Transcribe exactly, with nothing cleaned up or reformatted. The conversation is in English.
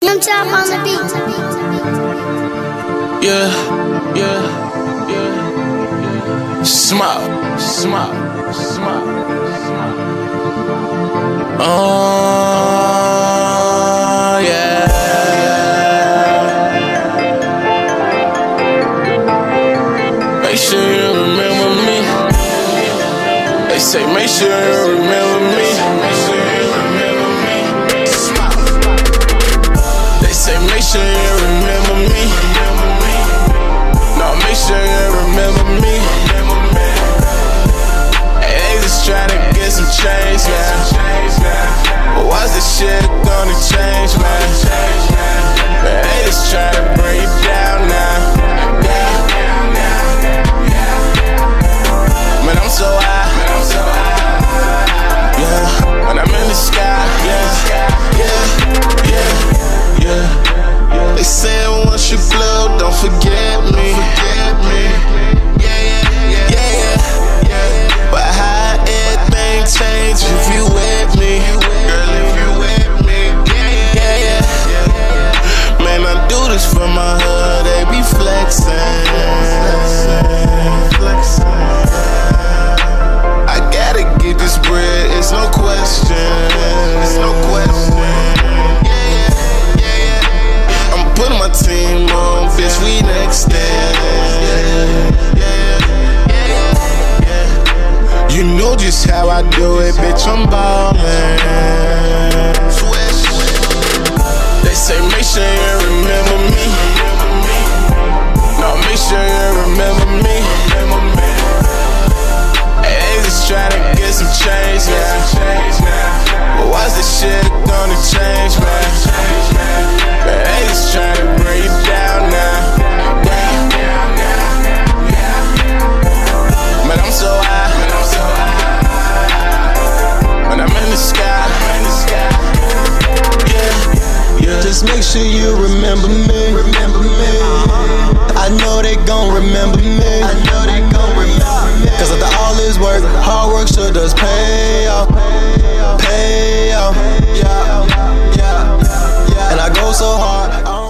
Young Chop on the beat. Yeah, yeah, yeah. Smile, smile, smile, smile. Oh, yeah. Make sure you remember me. They say, make sure you remember me. Make sure you remember me. Smile. They say, make sure you remember me. No, make sure you remember me. Hey, they just tryna get some change now. But why's this shit gonna change, man? Man, they just tryna bring you down now. Man, I'm so high. Yeah, when I'm in the sky. Yeah, yeah, yeah, yeah. They say once you blow, don't forget me. Yeah, yeah, yeah, yeah. But how everything change if you with me, girl? If you with me, yeah, yeah, yeah. Man, I do this for my hood, they be flexing. I gotta get this bread, it's no question. It's no question. Putting my team on, bitch, we next day. You know just how I do it, bitch, I'm ballin'. They say make sure you remember me. No, make sure you remember me. Hey, they just tryna get some change now. But why's this shit gonna change, man? Man, they just tryna bring you down now. Man, I'm so high. When I'm in the sky. Yeah, yeah. Just make sure you remember me. Remember me. I know they gon' remember me. I know they gon' remember me. Cause after all this work, hard work sure does pay off. Pay off. Yeah, yeah, yeah. And I go so hard. I